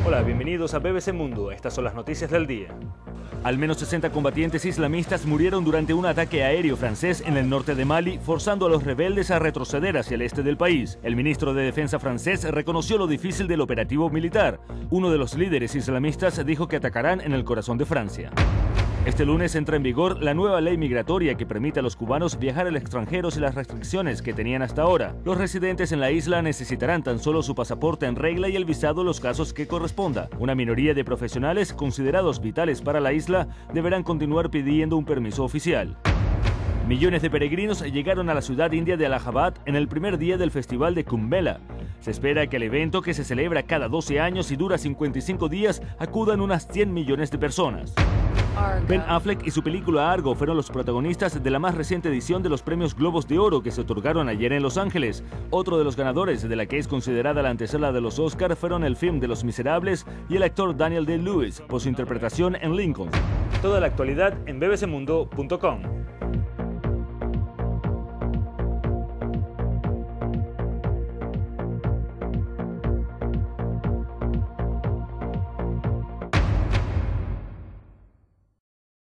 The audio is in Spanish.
Hola, bienvenidos a BBC Mundo. Estas son las noticias del día. Al menos 60 combatientes islamistas murieron durante un ataque aéreo francés en el norte de Mali, forzando a los rebeldes a retroceder hacia el este del país. El ministro de Defensa francés reconoció lo difícil del operativo militar. Uno de los líderes islamistas dijo que atacarán en el corazón de Francia. Este lunes entra en vigor la nueva ley migratoria que permite a los cubanos viajar al extranjero sin las restricciones que tenían hasta ahora. Los residentes en la isla necesitarán tan solo su pasaporte en regla y el visado en los casos que corresponda. Una minoría de profesionales considerados vitales para la isla deberán continuar pidiendo un permiso oficial. Millones de peregrinos llegaron a la ciudad india de Allahabad en el primer día del festival de Kumbh Mela. Se espera que el evento, que se celebra cada 12 años y dura 55 días, acudan unas 100 millones de personas. Ben Affleck y su película Argo fueron los protagonistas de la más reciente edición de los premios Globos de Oro que se otorgaron ayer en Los Ángeles. Otro de los ganadores, de la que es considerada la antesala de los Oscar, fueron el film de Los Miserables y el actor Daniel Day-Lewis por su interpretación en Lincoln. Toda la actualidad en bbcmundo.com.